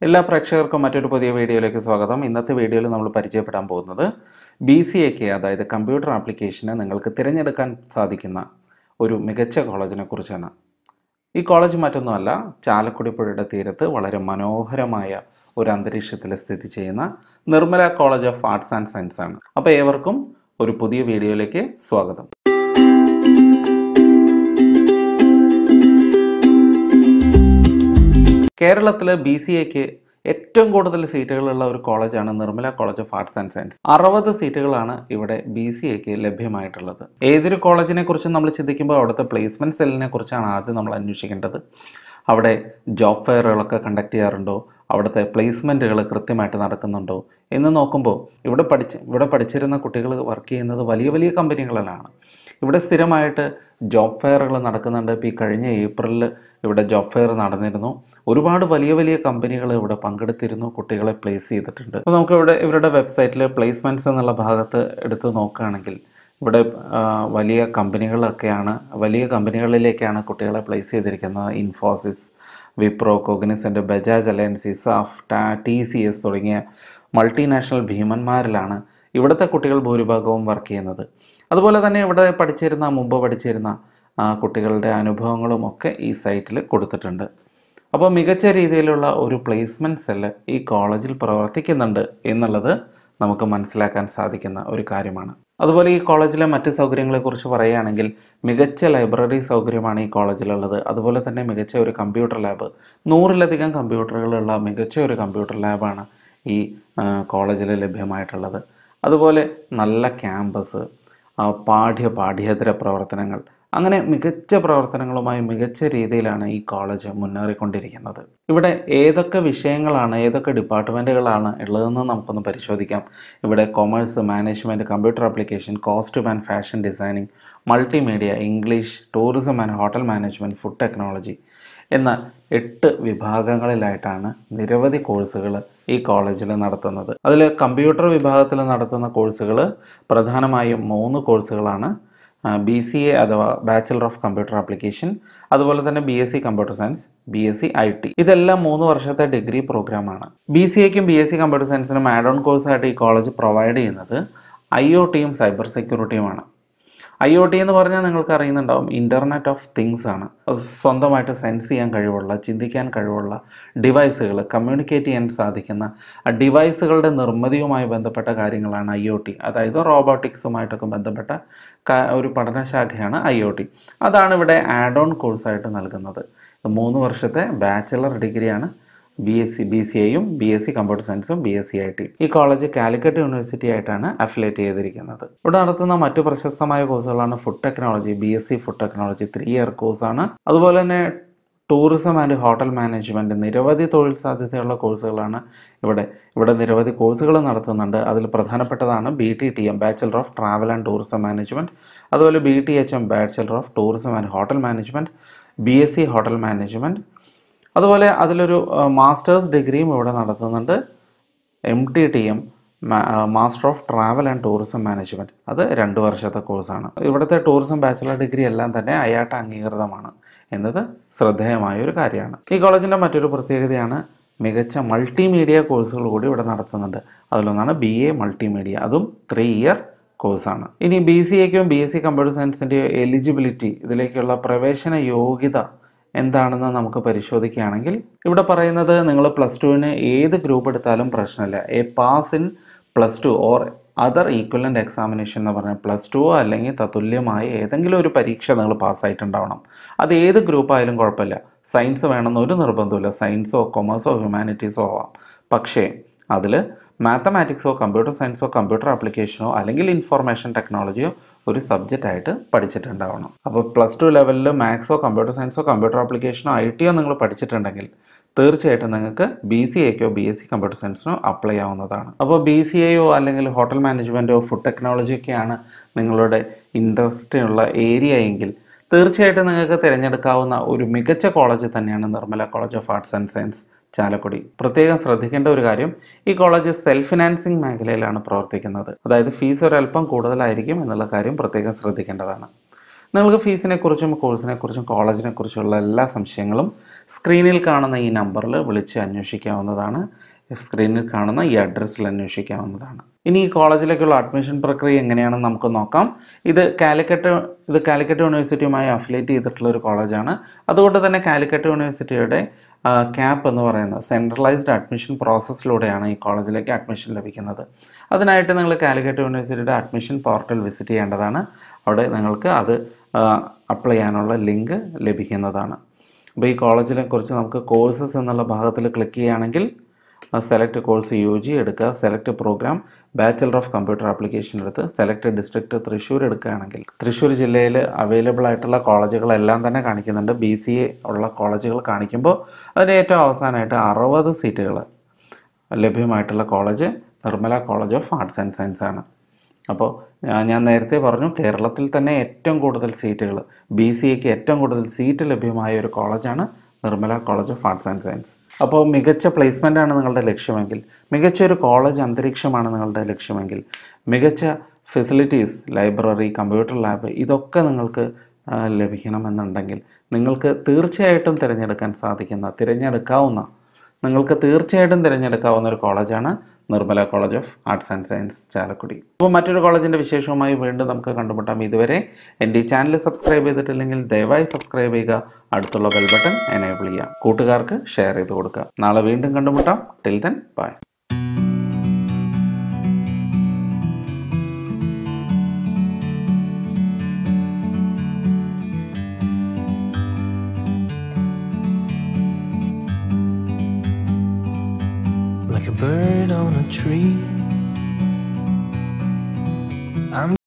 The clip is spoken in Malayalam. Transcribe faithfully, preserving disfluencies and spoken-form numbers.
എല്ലാ പ്രേക്ഷകർക്കും മറ്റൊരു പുതിയ വീഡിയോയിലേക്ക് സ്വാഗതം. ഇന്നത്തെ വീഡിയോയിൽ നമ്മൾ പരിചയപ്പെടാൻ പോകുന്നത് ബി സി എക്ക് അതായത് കമ്പ്യൂട്ടർ ആപ്ലിക്കേഷന് നിങ്ങൾക്ക് തിരഞ്ഞെടുക്കാൻ സാധിക്കുന്ന ഒരു മികച്ച കോളേജിനെ കുറിച്ചാണ്. ഈ കോളേജ് മറ്റൊന്നുമല്ല, ചാലക്കുടി പുഴയുടെ തീരത്ത് വളരെ മനോഹരമായ ഒരു അന്തരീക്ഷത്തിൽ സ്ഥിതി ചെയ്യുന്ന Nirmala college of arts and science ആണ്. അപ്പോൾ ഏവർക്കും ഒരു പുതിയ വീഡിയോയിലേക്ക് സ്വാഗതം. കേരളത്തിൽ ബി സി എക്ക് ഏറ്റവും കൂടുതൽ സീറ്റുകളുള്ള ഒരു കോളേജാണ് Nirmala college of arts and science. അറുപത് സീറ്റുകളാണ് ഇവിടെ ബി സി എക്ക് ലഭ്യമായിട്ടുള്ളത്. ഏതൊരു കോളേജിനെ കുറിച്ചും നമ്മൾ ചിന്തിക്കുമ്പോൾ അവിടുത്തെ പ്ലേസ്മെൻറ്റ് സെല്ലിനെ കുറിച്ചാണ് ആദ്യം നമ്മൾ അന്വേഷിക്കേണ്ടത്. അവിടെ ജോബ് ഫെയറുകളൊക്കെ കണ്ടക്ട് ചെയ്യാറുണ്ടോ, അവിടുത്തെ പ്ലേസ്മെൻറ്റുകൾ കൃത്യമായിട്ട് നടക്കുന്നുണ്ടോ എന്ന് നോക്കുമ്പോൾ ഇവിടെ പഠിച്ച് ഇവിടെ പഠിച്ചിരുന്ന കുട്ടികൾ വർക്ക് ചെയ്യുന്നത് വലിയ വലിയ കമ്പനികളിലാണ്. ഇവിടെ സ്ഥിരമായിട്ട് ജോബ് ഫെയറുകൾ നടക്കുന്നുണ്ട്. ഇപ്പോൾ ഈ കഴിഞ്ഞ ഏപ്രിലിൽ ഇവിടെ ജോബ് ഫെയർ നടന്നിരുന്നു. ഒരുപാട് വലിയ വലിയ കമ്പനികൾ ഇവിടെ പങ്കെടുത്തിരുന്നു, കുട്ടികളെ പ്ലേസ് ചെയ്തിട്ടുണ്ട്. അപ്പോൾ നമുക്കിവിടെ ഇവരുടെ വെബ്സൈറ്റിൽ പ്ലേസ്മെൻറ്റ്സ് എന്നുള്ള ഭാഗത്ത് എടുത്ത് നോക്കുകയാണെങ്കിൽ ഇവിടെ വലിയ കമ്പനികളൊക്കെയാണ് വലിയ കമ്പനികളിലേക്കാണ് കുട്ടികളെ പ്ലേസ് ചെയ്തിരിക്കുന്നത്. Infosys, Wipro, Cognizant, Bajaj Allianz, SAP, T C S തുടങ്ങിയ മൾട്ടിനാഷണൽ ഭീമന്മാരിലാണ് ഇവിടുത്തെ കുട്ടികൾ ഭൂരിഭാഗവും വർക്ക് ചെയ്യുന്നത്. അതുപോലെ തന്നെ ഇവിടെ പഠിച്ചിരുന്ന മുമ്പ് പഠിച്ചിരുന്ന കുട്ടികളുടെ അനുഭവങ്ങളും ഒക്കെ ഈ സൈറ്റിൽ കൊടുത്തിട്ടുണ്ട്. അപ്പോൾ മികച്ച രീതിയിലുള്ള ഒരു പ്ലേസ്മെൻറ്റ് സെല്ല് ഈ കോളേജിൽ പ്രവർത്തിക്കുന്നുണ്ട് എന്നുള്ളത് നമുക്ക് മനസ്സിലാക്കാൻ സാധിക്കുന്ന ഒരു കാര്യമാണ്. അതുപോലെ ഈ കോളേജിലെ മറ്റ് സൗകര്യങ്ങളെക്കുറിച്ച് പറയുകയാണെങ്കിൽ മികച്ച ലൈബ്രറി സൗകര്യമാണ് ഈ കോളേജിലുള്ളത്. അതുപോലെ തന്നെ മികച്ച ഒരു കമ്പ്യൂട്ടർ ലാബ്, നൂറിലധികം കമ്പ്യൂട്ടറുകളുള്ള മികച്ച ഒരു കമ്പ്യൂട്ടർ ലാബാണ് ഈ കോളേജിൽ ലഭ്യമായിട്ടുള്ളത്. അതുപോലെ നല്ല ക്യാമ്പസ്, പാഠ്യ പാഠ്യേതര പ്രവർത്തനങ്ങൾ, അങ്ങനെ മികച്ച പ്രവർത്തനങ്ങളുമായി മികച്ച രീതിയിലാണ് ഈ കോളേജ് മുന്നേറിക്കൊണ്ടിരിക്കുന്നത്. ഇവിടെ ഏതൊക്കെ വിഷയങ്ങളാണ് ഏതൊക്കെ ഡിപ്പാർട്ട്മെൻറ്റുകളാണ് ഉള്ളതെന്ന് നമുക്കൊന്ന് പരിശോധിക്കാം. ഇവിടെ commerce, management, computer application, costume and fashion designing, multimedia, English, tourism and hotel management, food technology എന്ന എട്ട് വിഭാഗങ്ങളിലായിട്ടാണ് നിരവധി കോഴ്സുകൾ ഈ കോളേജിൽ നടത്തുന്നത്. അതിൽ കമ്പ്യൂട്ടർ വിഭാഗത്തിൽ നടത്തുന്ന കോഴ്സുകൾ പ്രധാനമായും മൂന്ന് കോഴ്സുകളാണ്. ബി സി എ അഥവാ ബാച്ചലർ ഓഫ് കമ്പ്യൂട്ടർ ആപ്ലിക്കേഷൻ, അതുപോലെ തന്നെ B S C computer science, B S C I T. ഇതെല്ലാം മൂന്ന് വർഷത്തെ ഡിഗ്രി പ്രോഗ്രാമാണ്. ബി സി എക്കും ബി എസ് സി കമ്പ്യൂട്ടർ സയൻസിനും ആഡ് ഓൺ കോഴ്സായിട്ട് ഈ കോളേജ് പ്രൊവൈഡ് ചെയ്യുന്നത് ഐ ഒ ടിയും സൈബർ സെക്യൂരിറ്റിയുമാണ്. ഐ ഒ ടി എന്ന് പറഞ്ഞാൽ നിങ്ങൾക്ക് അറിയുന്നുണ്ടാവും, ഇൻ്റർനെറ്റ് ഓഫ് തിങ്സ് ആണ്. സ്വന്തമായിട്ട് സെൻസ് ചെയ്യാൻ കഴിവുള്ള, ചിന്തിക്കാൻ കഴിവുള്ള ഡിവൈസുകൾ, കമ്മ്യൂണിക്കേറ്റ് ചെയ്യാൻ സാധിക്കുന്ന ഡിവൈസുകളുടെ നിർമ്മിതിയുമായി ബന്ധപ്പെട്ട കാര്യങ്ങളാണ് ഐ ഒ ടി. അതായത് റോബോട്ടിക്സുമായിട്ടൊക്കെ ബന്ധപ്പെട്ട ഒരു പഠനശാഖയാണ് ഐ ഒ ടി. അതാണ് ഇവിടെ ആഡ് ഓൺ കോഴ്സായിട്ട് നൽകുന്നത്. മൂന്ന് വർഷത്തെ ബാച്ചലർ ഡിഗ്രിയാണ് B S C B C എയും ബി എസ് സി കമ്പ്യൂട്ടർ സയൻസും B S C I T. ഈ കോളേജ് കാലിക്കറ്റ് യൂണിവേഴ്സിറ്റി ആയിട്ടാണ് അഫിലിയേറ്റ് ചെയ്തിരിക്കുന്നത്. ഇവിടെ നടത്തുന്ന മറ്റു പ്രശസ്തമായ കോഴ്സുകളാണ് food technology, B S C food technology, three year കോഴ്സാണ്. അതുപോലെ തന്നെ ടൂറിസം ആൻഡ് ഹോട്ടൽ മാനേജ്മെൻറ്റ്, നിരവധി തൊഴിൽ സാധ്യതയുള്ള കോഴ്സുകളാണ് ഇവിടെ ഇവിടെ നിരവധി കോഴ്സുകൾ നടത്തുന്നുണ്ട്. അതിൽ പ്രധാനപ്പെട്ടതാണ് B T T M, bachelor of travel and tourism management, അതുപോലെ B T H M, bachelor of tourism and hotel management, B S C hotel management. അതുപോലെ അതിലൊരു മാസ്റ്റേഴ്സ് ഡിഗ്രിയും ഇവിടെ നടത്തുന്നുണ്ട്, M T T M, master of travel and tourism management. അത് രണ്ട് വർഷത്തെ കോഴ്സാണ്. ഇവിടുത്തെ ടൂറിസം ബാച്ചലർ ഡിഗ്രി എല്ലാം തന്നെ അയാട്ട അംഗീകൃതമാണ് എന്നത് ശ്രദ്ധേയമായൊരു കാര്യമാണ്. ഈ കോളേജിൻ്റെ മറ്റൊരു പ്രത്യേകതയാണ് മികച്ച മൾട്ടിമീഡിയ കോഴ്സുകൾ കൂടി ഇവിടെ നടത്തുന്നുണ്ട്. അതിലൊന്നാണ് ബി എ മൾട്ടിമീഡിയ, അതും ത്രീ ഇയർ കോഴ്സാണ്. ഇനി ബി സി എക്കും ബി എസ് സി കമ്പ്യൂട്ടർ സയൻസിൻ്റെ എലിജിബിലിറ്റി, ഇതിലേക്കുള്ള പ്രവേശന യോഗ്യത എന്താണെന്ന് നമുക്ക് പരിശോധിക്കുകയാണെങ്കിൽ ഇവിടെ പറയുന്നത് നിങ്ങൾ പ്ലസ് ടുവിന് ഏത് ഗ്രൂപ്പ് എടുത്താലും പ്രശ്നമില്ല. A pass in plus two or other equivalent examination എന്ന് പറഞ്ഞാൽ പ്ലസ് ടു അല്ലെങ്കിൽ തത്തുല്യമായ ഏതെങ്കിലും ഒരു പരീക്ഷ നിങ്ങൾ പാസ്സായിട്ടുണ്ടാവണം. അത് ഏത് ഗ്രൂപ്പായാലും കുഴപ്പമില്ല. സയൻസ് വേണമെന്ന് ഒരു നിർബന്ധമില്ല. സയൻസോ കൊമേഴ്സോ ഹ്യൂമാനിറ്റീസോ ആവാം. പക്ഷേ അതിൽ മാത്തമാറ്റിക്സോ കമ്പ്യൂട്ടർ സയൻസോ കമ്പ്യൂട്ടർ ആപ്ലിക്കേഷനോ അല്ലെങ്കിൽ ഇൻഫോർമേഷൻ ടെക്നോളജിയോ ഒരു സബ്ജക്റ്റായിട്ട് പഠിച്ചിട്ടുണ്ടാവണം. അപ്പോൾ പ്ലസ് ടു ലെവലിൽ മാത്സോ കമ്പ്യൂട്ടർ സയൻസോ കമ്പ്യൂട്ടർ ആപ്ലിക്കേഷനോ ഐ ടിയോ നിങ്ങൾ പഠിച്ചിട്ടുണ്ടെങ്കിൽ തീർച്ചയായിട്ടും നിങ്ങൾക്ക് ബി സി എക്കോ ബി എസ് സി കമ്പ്യൂട്ടർ സയൻസിനോ അപ്ലൈ ആവുന്നതാണ്. അപ്പോൾ ബി സി എയോ അല്ലെങ്കിൽ ഹോട്ടൽ മാനേജ്മെൻറ്റോ ഫുഡ് ടെക്നോളജിയൊക്കെയാണ് നിങ്ങളുടെ ഇൻട്രസ്റ്റ് ഉള്ള ഏരിയ എങ്കിൽ തീർച്ചയായിട്ടും നിങ്ങൾക്ക് തിരഞ്ഞെടുക്കാവുന്ന ഒരു മികച്ച കോളേജ് തന്നെയാണ് Nirmala college of arts and science Chalakudy. പ്രത്യേകം ശ്രദ്ധിക്കേണ്ട ഒരു കാര്യം, ഈ കോളേജ് സെൽഫ് ഫിനാൻസിങ് മേഖലയിലാണ് പ്രവർത്തിക്കുന്നത്. അതായത് ഫീസ് ഒരല്പം കൂടുതലായിരിക്കും എന്നുള്ള കാര്യം പ്രത്യേകം ശ്രദ്ധിക്കേണ്ടതാണ്. നിങ്ങൾക്ക് ഫീസിനെക്കുറിച്ചും കോഴ്സിനെക്കുറിച്ചും കോളേജിനെക്കുറിച്ചുള്ള എല്ലാ സംശയങ്ങളും സ്ക്രീനിൽ കാണുന്ന ഈ നമ്പറിൽ വിളിച്ച് അന്വേഷിക്കാവുന്നതാണ്. സ്ക്രീനിൽ കാണുന്ന ഈ അഡ്രസ്സിൽ അന്വേഷിക്കാവുന്നതാണ്. ഇനി ഈ കോളേജിലേക്കുള്ള അഡ്മിഷൻ പ്രക്രിയ എങ്ങനെയാണെന്ന് നമുക്ക് നോക്കാം. ഇത് കാലിക്കറ്റ് ഇത് കാലിക്കറ്റ് യൂണിവേഴ്സിറ്റിയുമായി അഫിലിയേറ്റ് ചെയ്തിട്ടുള്ള ഒരു കോളേജാണ്. അതുകൊണ്ട് തന്നെ കാലിക്കറ്റ് യൂണിവേഴ്സിറ്റിയുടെ ക്യാപ്പ് എന്ന് പറയുന്നത് സെൻട്രലൈസ്ഡ് അഡ്മിഷൻ പ്രോസസ്സിലൂടെയാണ് ഈ കോളേജിലേക്ക് അഡ്മിഷൻ ലഭിക്കുന്നത്. അതിനായിട്ട് നിങ്ങൾ കാലിക്കറ്റ് യൂണിവേഴ്സിറ്റിയുടെ അഡ്മിഷൻ പോർട്ടൽ വിസിറ്റ് ചെയ്യേണ്ടതാണ്. അവിടെ നിങ്ങൾക്ക് അത് അപ്ലൈ ചെയ്യാനുള്ള ലിങ്ക് ലഭിക്കുന്നതാണ്. അപ്പോൾ ഈ കോളേജിനെ കുറിച്ച് നമുക്ക് കോഴ്സസ് എന്നുള്ള ഭാഗത്തിൽ ക്ലിക്ക് ചെയ്യുകയാണെങ്കിൽ സെലക്ട് കോഴ്സ് യു ജി എടുക്കുക, select program bachelor of computer application എടുത്ത് സെലക്ട് ഡിസ്ട്രിക്റ്റ് തൃശ്ശൂർ എടുക്കുകയാണെങ്കിൽ തൃശ്ശൂർ ജില്ലയിൽ അവൈലബിൾ ആയിട്ടുള്ള കോളേജുകളെല്ലാം തന്നെ കാണിക്കുന്നുണ്ട്. ബി സി എ ഉള്ള കോളേജുകൾ കാണിക്കുമ്പോൾ അതിന് ഏറ്റവും അവസാനമായിട്ട് അറുപത് സീറ്റുകൾ ലഭ്യമായിട്ടുള്ള college Nirmala college of arts and science ആണ്. അപ്പോൾ ഞാൻ നേരത്തെ പറഞ്ഞു, കേരളത്തിൽ തന്നെ ഏറ്റവും കൂടുതൽ സീറ്റുകൾ ബി സി എക്ക് ഏറ്റവും കൂടുതൽ സീറ്റ് ലഭ്യമായ ഒരു കോളേജാണ് Nirmala college of arts and science. അപ്പോൾ മികച്ച പ്ലേസ്മെൻ്റാണ് നിങ്ങളുടെ ലക്ഷ്യമെങ്കിൽ, മികച്ച ഒരു കോളേജ് അന്തരീക്ഷമാണ് നിങ്ങളുടെ ലക്ഷ്യമെങ്കിൽ, മികച്ച ഫെസിലിറ്റീസ് ലൈബ്രറി, കമ്പ്യൂട്ടർ ലാബ് ഇതൊക്കെ നിങ്ങൾക്ക് ലഭിക്കണമെന്നുണ്ടെങ്കിൽ നിങ്ങൾക്ക് തീർച്ചയായിട്ടും തിരഞ്ഞെടുക്കാൻ സാധിക്കുന്ന തിരഞ്ഞെടുക്കാവുന്ന നിങ്ങൾക്ക് തീർച്ചയായിട്ടും തിരഞ്ഞെടുക്കാവുന്ന ഒരു കോളേജാണ് Nirmala college of arts and science Chalakudy. അപ്പോൾ മറ്റൊരു കോളേജിൻ്റെ വിശേഷവുമായി വീണ്ടും നമുക്ക് കണ്ടുമുട്ടാം. ഇതുവരെ എൻ്റെ ഈ ചാനൽ സബ്സ്ക്രൈബ് ചെയ്തിട്ടില്ലെങ്കിൽ ദയവായി സബ്സ്ക്രൈബ് ചെയ്യുക, അടുത്തുള്ള ബെൽ ബട്ടൺ എനേബിൾ ചെയ്യുക, കൂട്ടുകാർക്ക് ഷെയർ ചെയ്ത് കൊടുക്കുക. നാളെ വീണ്ടും കണ്ടുമുട്ടാം. Till then bye. Like a bird on a tree, I'm